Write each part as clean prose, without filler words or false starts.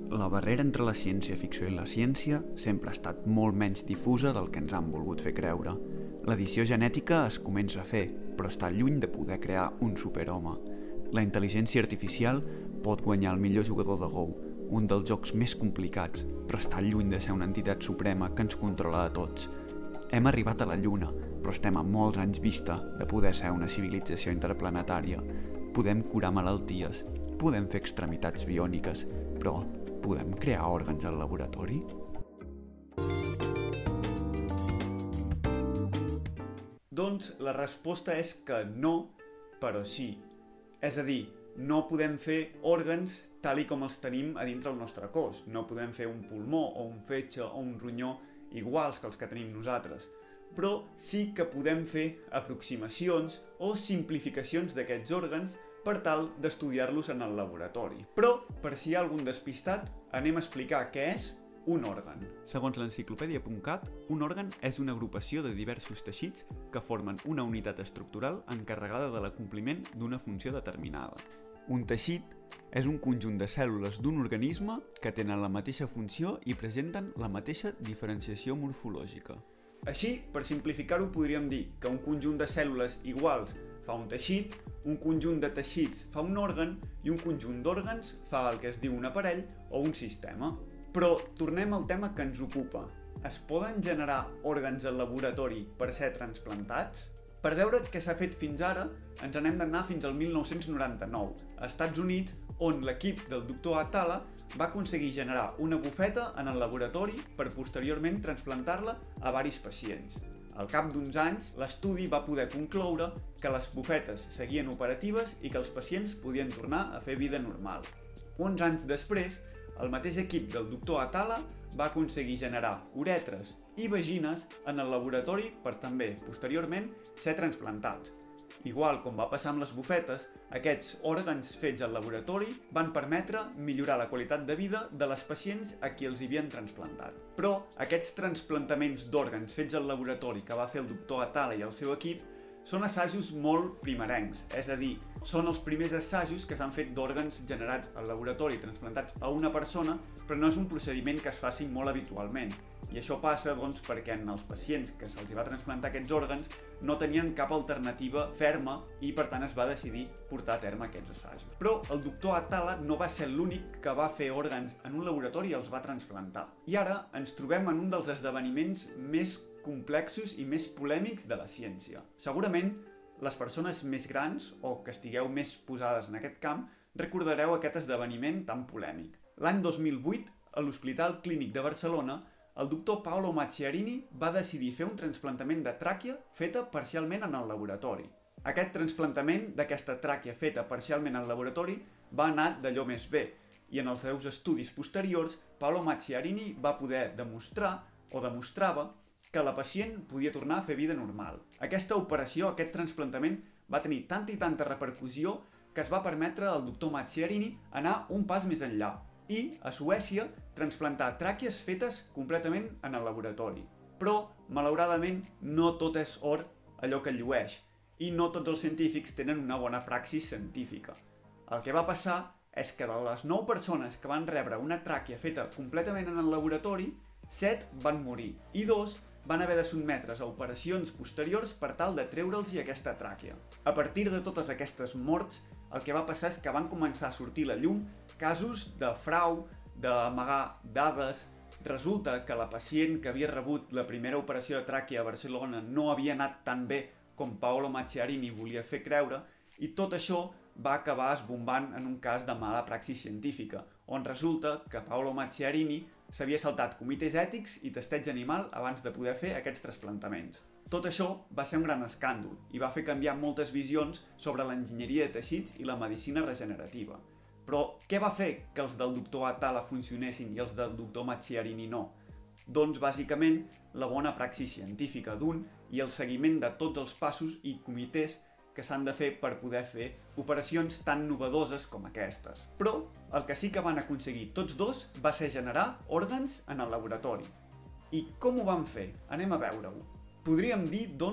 La barrera entre la ciència-ficció i la ciència sempre ha estat molt menys difusa del que ens han volgut fer creure. L'edició genètica es comença a fer, però està lluny de poder crear un superhome. La intel·ligència artificial pot guanyar el millor jugador de Go, un dels jocs més complicats, però està lluny de ser una entitat suprema que ens controla a tots. Hem arribat a la Lluna, però estem a molts anys vista de poder ser una civilització interplanetària. Podem curar malalties, podem fer extremitats biòniques, però podem crear òrgans al laboratori? Doncs la resposta és que no, però sí. És a dir, no podem fer òrgans tal i com els tenim a dintre el nostre cos. No podem fer un pulmó o un fetge o un ronyó iguals que els que tenim nosaltres. Però sí que podem fer aproximacions o simplificacions d'aquests òrgans per tal d'estudiar-los en el laboratori. Però, per si hi ha algun despistat, anem a explicar què és un òrgan. Segons l'enciclopèdia.cat, un òrgan és una agrupació de diversos teixits que formen una unitat estructural encarregada de l'acompliment d'una funció determinada. Un teixit és un conjunt de cèl·lules d'un organisme que tenen la mateixa funció i presenten la mateixa diferenciació morfològica. Així, per simplificar-ho, podríem dir que un conjunt de cèl·lules iguals fa un teixit, un conjunt de teixits fa un òrgan i un conjunt d'òrgans fa el que es diu un aparell o un sistema. Però tornem al tema que ens ocupa. Es poden generar òrgans al laboratori per ser transplantats? Per veure què s'ha fet fins ara, ens n'hem d'anar fins al 1999, als Estats Units, on l'equip del doctor Atala va aconseguir generar una bufeta en el laboratori per posteriorment transplantar-la a varis pacients. Al cap d'uns anys, l'estudi va poder concloure que les bufetes seguien operatives i que els pacients podien tornar a fer vida normal. Uns anys després, el mateix equip del doctor Atala va aconseguir generar uretres i vagines en el laboratori per també, posteriorment, ser transplantats. Igual com va passar amb les bufetes, aquests òrgans fets al laboratori van permetre millorar la qualitat de vida de les pacients a qui els havien transplantat. Però aquests transplantaments d'òrgans fets al laboratori que va fer el doctor Atala i el seu equip són assajos molt primerencs, és a dir, són els primers assajos que s'han fet d'òrgans generats al laboratori transplantats a una persona, però no és un procediment que es faci molt habitualment. I això passa, doncs, perquè en els pacients que se'ls va transplantar aquests òrgans no tenien cap alternativa ferma i, per tant, es va decidir portar a terme aquests assajos. Però el doctor Atala no va ser l'únic que va fer òrgans en un laboratori i els va transplantar. I ara ens trobem en un dels esdeveniments més complexos i més polèmics de la ciència. Segurament, les persones més grans o que estigueu més posades en aquest camp recordareu aquest esdeveniment tan polèmic. L'any 2008, a l'Hospital Clínic de Barcelona, el doctor Paolo Macchiarini va decidir fer un trasplantament de tràquea feta parcialment en el laboratori. Aquest trasplantament d'aquesta tràquea feta parcialment al laboratori va anar d'allò més bé, i en els seus estudis posteriors, Paolo Macchiarini va poder demostrar, o demostrava, que la pacient podia tornar a fer vida normal. Aquesta operació, aquest trasplantament, va tenir tanta i tanta repercussió que es va permetre al doctor Macchiarini anar un pas més enllà i, a Suècia, transplantar tràquees fetes completament en el laboratori. Però, malauradament, no tot és or allò que llueix, i no tots els científics tenen una bona praxis científica. El que va passar és que de les 9 persones que van rebre una tràquea feta completament en el laboratori, 7 van morir i 2 van haver de sotmetre's a operacions posteriors per tal de treure'ls aquesta tràquea. A partir de totes aquestes morts, el que va passar és que van començar a sortir a la llum casos de frau, d'amagar dades. Resulta que la pacient que havia rebut la primera operació de tràquea a Barcelona no havia anat tan bé com Paolo Macchiarini volia fer creure, i tot això va acabar esbombant en un cas de mala praxis científica, on resulta que Paolo Macchiarini s'havia saltat comitès ètics i testeig animal abans de poder fer aquests trasplantaments. Tot això va ser un gran escàndol i va fer canviar moltes visions sobre l'enginyeria de teixits i la medicina regenerativa. Però què va fer que els del doctor Atala funcionessin i els del doctor Macchiarini no? Doncs, bàsicament, la bona praxis científica d'un i el seguiment de tots els passos i comitès que s'han de fer per poder fer operacions tan novedoses com aquestes. Però el que sí que van aconseguir tots dos va ser generar òrgans en el laboratori. I com ho van fer? Anem a veure-ho. Podríem dir, doncs,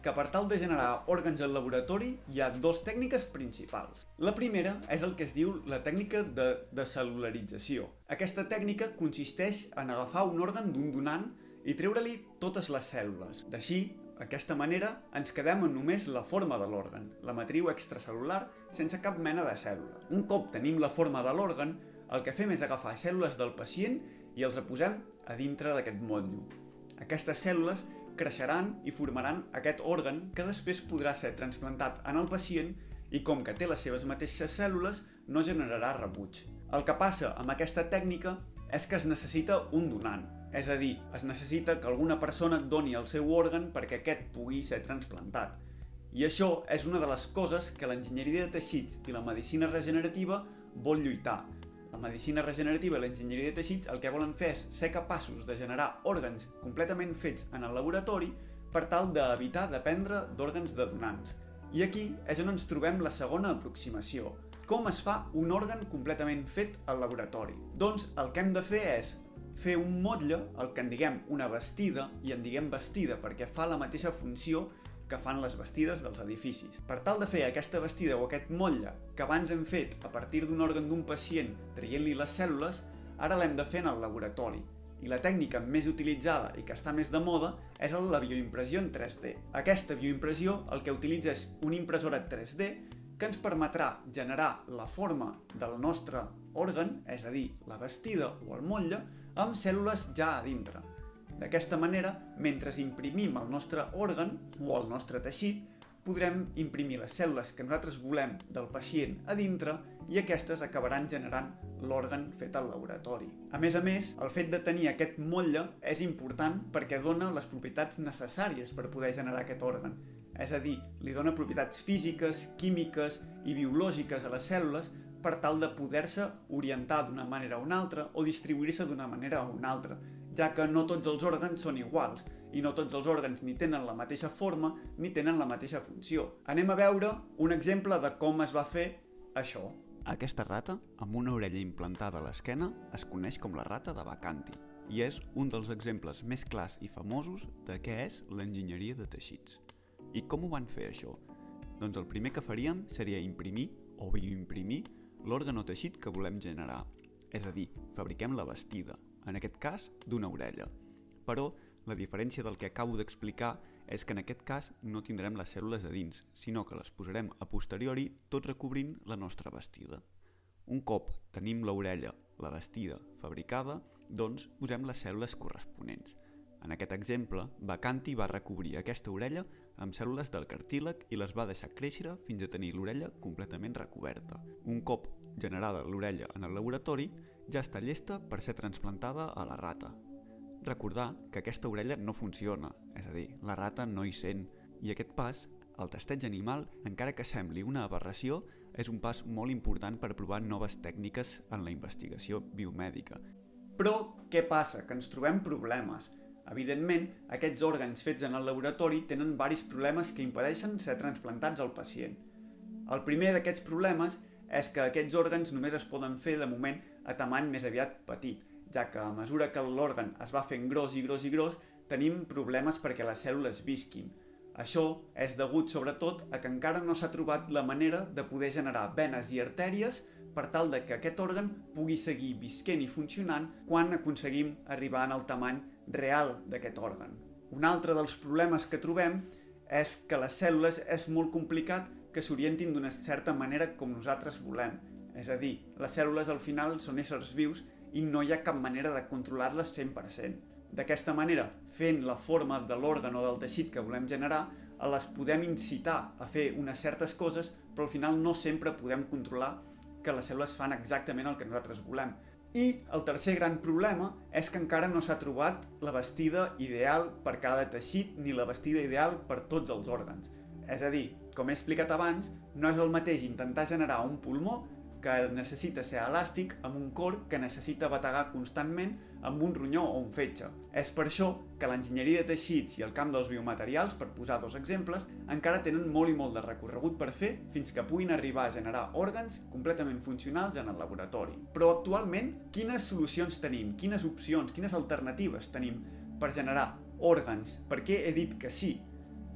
que per tal de generar òrgans al laboratori hi ha dues tècniques principals. La primera és el que es diu la tècnica de descel·lularització. Aquesta tècnica consisteix en agafar un òrgan d'un donant i treure-li totes les cèl·lules. D'així, d'aquesta manera, ens quedem amb només la forma de l'òrgan, la matriu extracel·lular, sense cap mena de cèl·lula. Un cop tenim la forma de l'òrgan, el que fem és agafar cèl·lules del pacient i els posem a dintre d'aquest motllo. Aquestes cèl·lules creixeran i formaran aquest òrgan que després podrà ser transplantat en el pacient i com que té les seves mateixes cèl·lules no generarà rebuig. El que passa amb aquesta tècnica és que es necessita un donant, és a dir, es necessita que alguna persona doni el seu òrgan perquè aquest pugui ser transplantat. I això és una de les coses que l'enginyeria de teixits i la medicina regenerativa vol lluitar. La medicina regenerativa i l'enginyeria de teixits el que volen fer és ser capaços de generar òrgans completament fets en el laboratori per tal d'evitar dependre d'òrgans de donants. I aquí és on ens trobem la segona aproximació. Com es fa un òrgan completament fet al laboratori? Doncs el que hem de fer és fer un motlle, el que en diguem una bastida, i en diguem bastida perquè fa la mateixa funció que fan les bastides dels edificis. Per tal de fer aquesta bastida o aquest motlle que abans hem fet a partir d'un òrgan d'un pacient traient-li les cèl·lules, ara l'hem de fer en el laboratori. I la tècnica més utilitzada i que està més de moda és la bioimpressió en 3D. Aquesta bioimpressió el que utilitza és una impressora 3D que ens permetrà generar la forma del nostre òrgan, és a dir, la bastida o el motlle, amb cèl·lules ja a dintre. D'aquesta manera, mentre imprimim el nostre òrgan o el nostre teixit, podrem imprimir les cèl·lules que nosaltres volem del pacient a dintre i aquestes acabaran generant l'òrgan fet al laboratori. A més, el fet de tenir aquest motlle és important perquè dona les propietats necessàries per poder generar aquest òrgan. És a dir, li dona propietats físiques, químiques i biològiques a les cèl·lules per tal de poder-se orientar d'una manera o una altra o distribuir-se d'una manera o una altra, ja que no tots els òrgans són iguals i no tots els òrgans ni tenen la mateixa forma ni tenen la mateixa funció. Anem a veure un exemple de com es va fer això. Aquesta rata, amb una orella implantada a l'esquena, es coneix com la rata de Bacanti i és un dels exemples més clars i famosos de què és l'enginyeria de teixits. I com ho van fer això? Doncs el primer que faríem seria imprimir o bioimprimir l'òrgan o teixit que volem generar, és a dir, fabriquem la bastida, en aquest cas d'una orella. Però la diferència del que acabo d'explicar és que en aquest cas no tindrem les cèl·lules a dins, sinó que les posarem a posteriori tot recobrint la nostra bastida. Un cop tenim l'orella, la bastida, fabricada, doncs posem les cèl·lules corresponents. En aquest exemple, Bacanti va recobrir aquesta orella amb cèl·lules del cartílag i les va deixar créixer fins a tenir l'orella completament recoberta. Un cop generada l'orella en el laboratori, ja està llesta per ser transplantada a la rata. Recordar que aquesta orella no funciona, és a dir, la rata no hi sent, i aquest pas, el testeig animal, encara que sembli una aberració, és un pas molt important per provar noves tècniques en la investigació biomèdica. Però què passa? Que ens trobem problemes. Evidentment, aquests òrgans fets en el laboratori tenen diversos problemes que impedeixen ser transplantats al pacient. El primer d'aquests problemes és que aquests òrgans només es poden fer de moment a tamany més aviat petit, ja que a mesura que l'òrgan es va fent gros i gros i gros, tenim problemes perquè les cèl·lules visquin. Això és degut sobretot a que encara no s'ha trobat la manera de poder generar venes i artèries per tal de que aquest òrgan pugui seguir visquent i funcionant quan aconseguim arribar al tamany real d'aquest òrgan. Un altre dels problemes que trobem és que les cèl·lules és molt complicat que s'orientin d'una certa manera com nosaltres volem. És a dir, les cèl·lules al final són éssers vius i no hi ha cap manera de controlar-les 100%. D'aquesta manera, fent la forma de l'òrgan o del teixit que volem generar, les podem incitar a fer unes certes coses, però al final no sempre podem controlar que les cèl·lules fan exactament el que nosaltres volem. I el tercer gran problema és que encara no s'ha trobat la bastida ideal per cada teixit ni la bastida ideal per tots els òrgans. És a dir, com he explicat abans, no és el mateix intentar generar un pulmó que necessita ser elàstic amb un cor que necessita bategar constantment amb un ronyó o un fetge. És per això que l'enginyeria de teixits i el camp dels biomaterials, per posar dos exemples, encara tenen molt i molt de recorregut per fer fins que puguin arribar a generar òrgans completament funcionals en el laboratori. Però actualment, quines solucions tenim? Quines opcions, quines alternatives tenim per generar òrgans? Per què he dit que sí?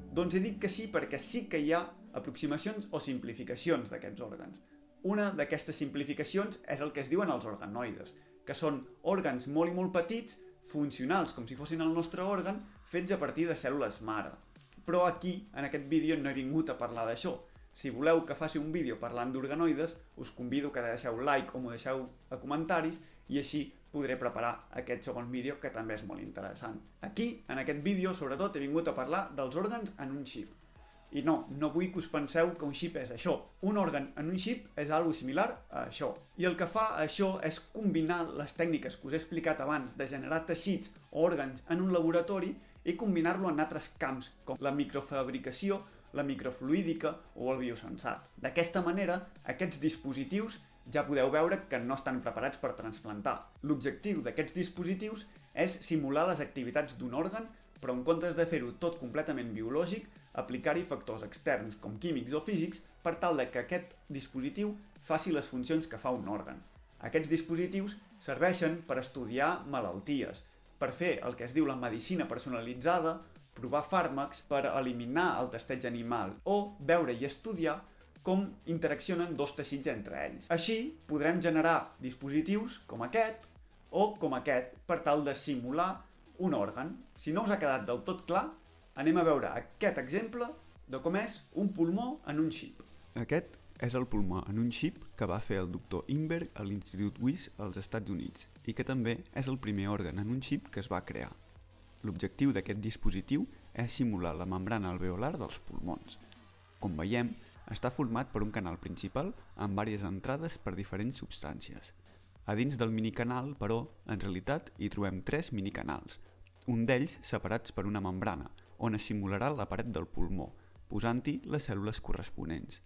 Doncs he dit que sí perquè sí que hi ha aproximacions o simplificacions d'aquests òrgans. Una d'aquestes simplificacions és el que es diuen els organoides, que són òrgans molt i molt petits, funcionals com si fossin el nostre òrgan, fets a partir de cèl·lules mare. Però aquí, en aquest vídeo, no he vingut a parlar d'això. Si voleu que faci un vídeo parlant d'organoides, us convido que deixeu like o m'ho deixeu a comentaris i així podré preparar aquest segon vídeo que també és molt interessant. Aquí, en aquest vídeo, sobretot, he vingut a parlar dels òrgans en un xip. I no vull que us penseu que un xip és això. Un òrgan en un xip és algo similar a això. I el que fa això és combinar les tècniques que us he explicat abans de generar teixits o òrgans en un laboratori i combinar-lo en altres camps, com la microfabricació, la microfluídica o el biosensat. D'aquesta manera, aquests dispositius ja podeu veure que no estan preparats per transplantar. L'objectiu d'aquests dispositius és simular les activitats d'un òrgan, però en comptes de fer-ho tot completament biològic, aplicar-hi factors externs com químics o físics per tal que aquest dispositiu faci les funcions que fa un òrgan. Aquests dispositius serveixen per estudiar malalties, per fer el que es diu la medicina personalitzada, provar fàrmacs per eliminar el testeig animal o veure i estudiar com interaccionen dos teixits entre ells. Així podrem generar dispositius com aquest o com aquest per tal de simular un òrgan. Si no us ha quedat del tot clar, anem a veure aquest exemple de com és un pulmó en un xip. Aquest és el pulmó en un xip que va fer el doctor Ingberg a l'Institut Wyss als Estats Units i que també és el primer òrgan en un xip que es va crear. L'objectiu d'aquest dispositiu és simular la membrana alveolar dels pulmons. Com veiem, està format per un canal principal amb diverses entrades per diferents substàncies. A dins del minicanal, però, en realitat hi trobem 3 minicanals, un d'ells separats per una membrana, on es simularà la paret del pulmó, posant-hi les cèl·lules corresponents.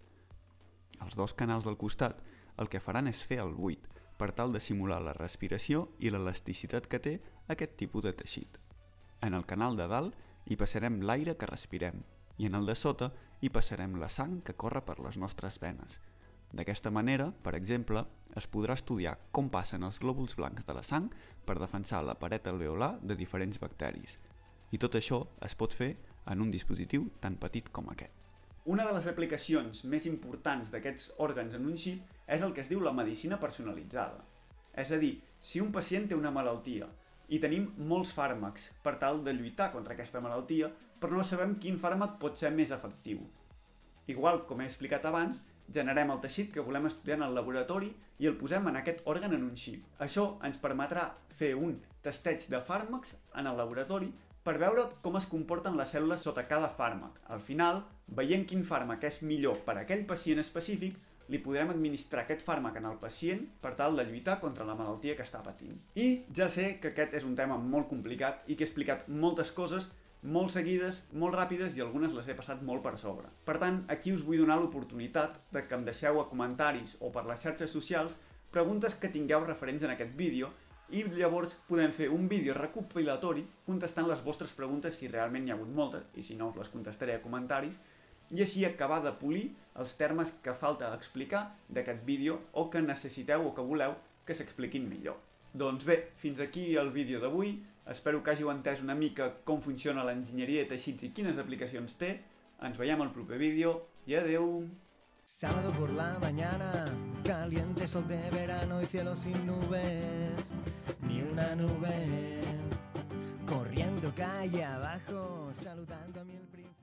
Els 2 canals del costat el que faran és fer el buit, per tal de simular la respiració i l'elasticitat que té aquest tipus de teixit. En el canal de dalt hi passarem l'aire que respirem i en el de sota hi passarem la sang que corre per les nostres venes. D'aquesta manera, per exemple, es podrà estudiar com passen els glòbuls blancs de la sang per defensar la paret alveolar de diferents bacteris. I tot això es pot fer en un dispositiu tan petit com aquest. Una de les aplicacions més importants d'aquests òrgans en un xip és el que es diu la medicina personalitzada. És a dir, si un pacient té una malaltia i tenim molts fàrmacs per tal de lluitar contra aquesta malaltia, però no sabem quin fàrmac pot ser més efectiu. Igual, com he explicat abans, generem el teixit que volem estudiar en el laboratori i el posem en aquest òrgan en un xip. Això ens permetrà fer un testeig de fàrmacs en el laboratori per veure com es comporten les cèl·lules sota cada fàrmac. Al final, veient quin fàrmac és millor per a aquell pacient específic, li podrem administrar aquest fàrmac en el pacient per tal de lluitar contra la malaltia que està patint. I ja sé que aquest és un tema molt complicat i que he explicat moltes coses molt seguides, molt ràpides i algunes les he passat molt per sobre. Per tant, aquí us vull donar l'oportunitat de que em deixeu a comentaris o per les xarxes socials preguntes que tingueu referents en aquest vídeo i llavors podem fer un vídeo recopilatori contestant les vostres preguntes si realment n'hi ha hagut moltes i si no us les contestaré a comentaris i així acabar de polir els termes que falta explicar d'aquest vídeo o que necessiteu o que voleu que s'expliquin millor. Doncs bé, fins aquí el vídeo d'avui. Espero que hàgiu entès una mica com funciona l'enginyeria de teixits i quines aplicacions té. Ens veiem al proper vídeo i adeu! Sábado por la mañana, caliente sol de verano y cielo sin nubes, ni una nube, corriendo calle abajo, saludando a mi el primo.